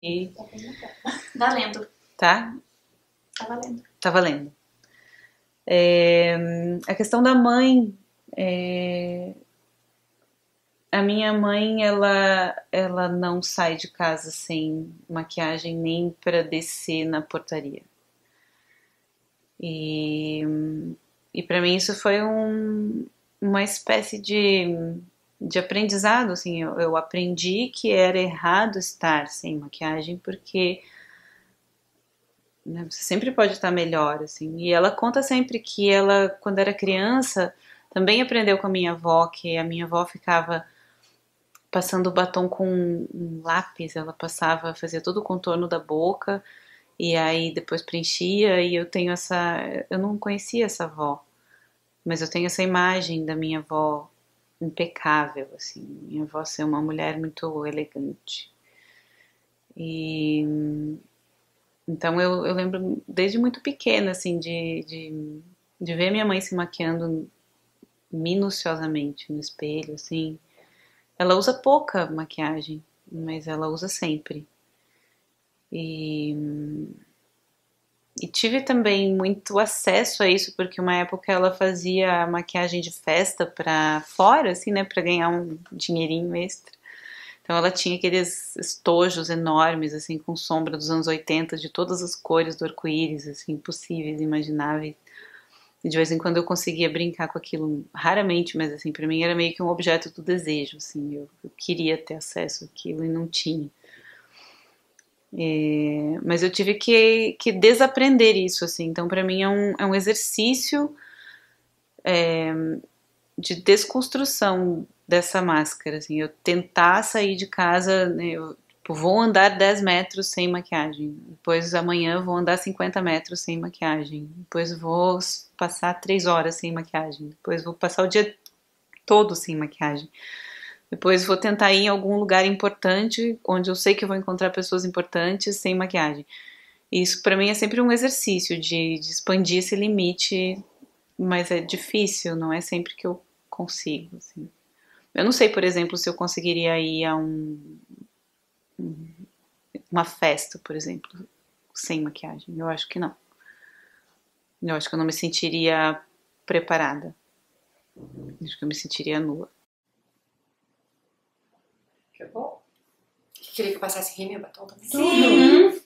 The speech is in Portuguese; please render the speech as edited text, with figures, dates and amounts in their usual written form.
Valendo. Tá? Tá valendo. Tá valendo. A questão da mãe, a minha mãe, ela não sai de casa sem maquiagem nem para descer na portaria. E para mim isso foi uma espécie de aprendizado, assim, eu aprendi que era errado estar sem maquiagem porque, né, você sempre pode estar melhor, assim. E ela conta sempre que ela, quando era criança, também aprendeu com a minha avó, que a minha avó ficava passando o batom com um lápis, ela passava, fazia todo o contorno da boca e aí depois preenchia, e eu não conhecia essa avó, mas eu tenho essa imagem da minha avó impecável, assim, minha avó ser uma mulher muito elegante. E então eu lembro desde muito pequena, assim, de ver minha mãe se maquiando minuciosamente no espelho, assim. Ela usa pouca maquiagem, mas ela usa sempre. E, e tive também muito acesso a isso, porque uma época ela fazia maquiagem de festa pra fora, assim, né, pra ganhar um dinheirinho extra. Então ela tinha aqueles estojos enormes, assim, com sombra dos anos 80, de todas as cores do arco-íris, assim, possíveis, imagináveis. E de vez em quando eu conseguia brincar com aquilo, raramente, mas assim, pra mim era meio que um objeto do desejo, assim, eu queria ter acesso àquilo e não tinha. Mas eu tive que desaprender isso, assim, então pra mim é um exercício de desconstrução dessa máscara, assim, eu tentar sair de casa, né, eu tipo, vou andar 10 metros sem maquiagem, depois amanhã vou andar 50 metros sem maquiagem, depois vou passar 3 horas sem maquiagem, depois vou passar o dia todo sem maquiagem, depois vou tentar ir em algum lugar importante, onde eu sei que eu vou encontrar pessoas importantes sem maquiagem. E isso pra mim é sempre um exercício de expandir esse limite, mas é difícil, não é sempre que eu consigo, assim. Eu não sei, por exemplo, se eu conseguiria ir a uma festa, por exemplo, sem maquiagem. Eu acho que não. Eu acho que eu não me sentiria preparada. Acho que eu me sentiria nua. Que bom. Queria que eu passasse rímel e batom também? Sim.